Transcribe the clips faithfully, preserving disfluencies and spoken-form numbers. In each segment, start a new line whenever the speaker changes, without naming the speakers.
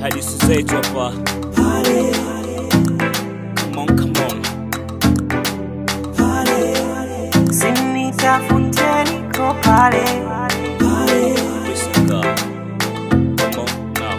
hadithi zetu hapa. Come on, come on.
Sinitafute niko pale.
Listen God. Come on now.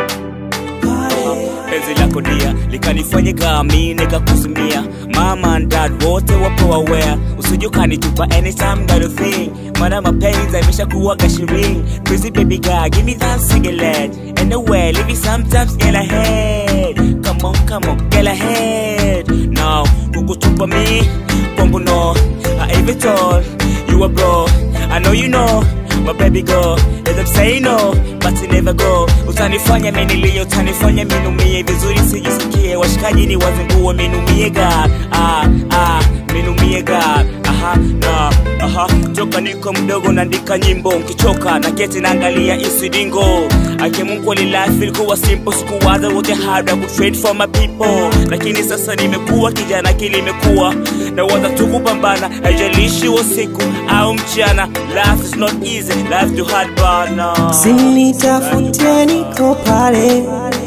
Penzi lako dia likanifanya gami nikakuzimia. Mama and dad wote wapo aware. Usije ukanitupa anytime got a thing. Mana mapenzi yameshakuwa gashiring. Crazy baby girl, give me that cigarette. And the way, leave me sometimes, get ahead. Come on, come on, get ahead. Now, kukutupa me, kwangu no. I ever told you a bro. I know you know, my baby girl. Let them say no, but you never go. Utanifanya menilie, utanifanya minumie. Vizuri sijisikie, washikaji ni wazinguwe minumie God. Ah, ah, minumie God. Aha, na, aha. Toka niko mdogo naandika nyimbo. Mkichoka na keti naangalia isidingo. Ake Mungu li life ilikuwa simple. Sikuwaza wote hard I would trade for my people. Lakini sasa nimekuwa kijana kili imekuwa. Na waza tu kupambana. Haijalishi usiku au mchana. Life is not easy, life too hard but no.
Sinitafute niko pale.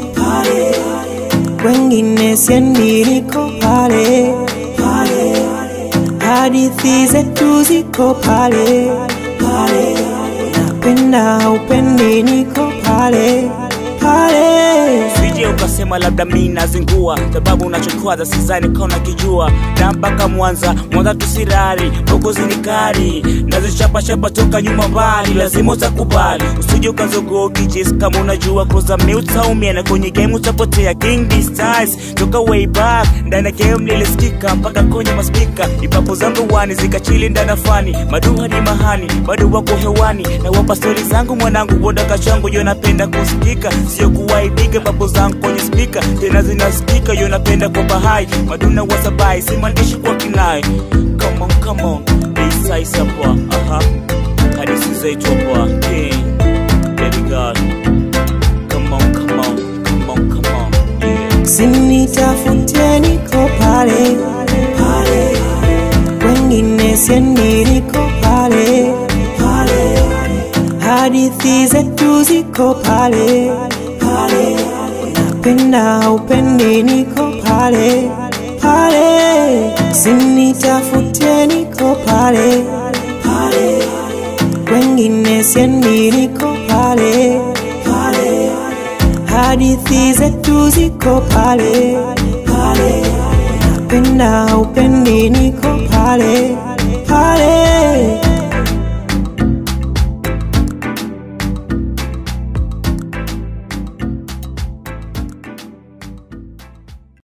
Wengine siendi niko pale. Hadithi zetu ziko pale. Napenda upendi niko pale. Pale
Sije ukasema labda mimi nazingua. Sababu unachokwaza sizani kona kijua. Na mpaka Mwanza, Mwanza tusirari. Boko zinikari. Nazichapa chapa toka nyuma mbali. Lazima utakubali. Usije ukazogo ukijisi kama unajua. Cause I'm new utaumia na kwenye game utapotea. King these styles toka way back. Ndana game nilisikika mpaka kwenye maspika. Ipapo zangu wani zikachili ndana fani. Maduha ni mahani, bado wako hewani. Na wapa story zangu mwanangu boda kachangu. Yo napenda kusikika, sio kuwaibika. Papo zangu kwenye speaker, tena zinasikika. Yo napenda kwa bahai, maduna wasabai. Si mandishi kwa kinai. Come on, come on, B-side support. Aha, hadithi zetu hapa. King, baby God. Come on, come on, come on, come on, yeah.
Sinitafute niko pale. Wengine siendi niko pale. Hadithi zetu ziko pale. Napenda upendi niko pale. Pale sinitafute niko pale. Wengine siendi niko pale. Hadithi zetu ziko pale. Napenda upendi niko pale. Pale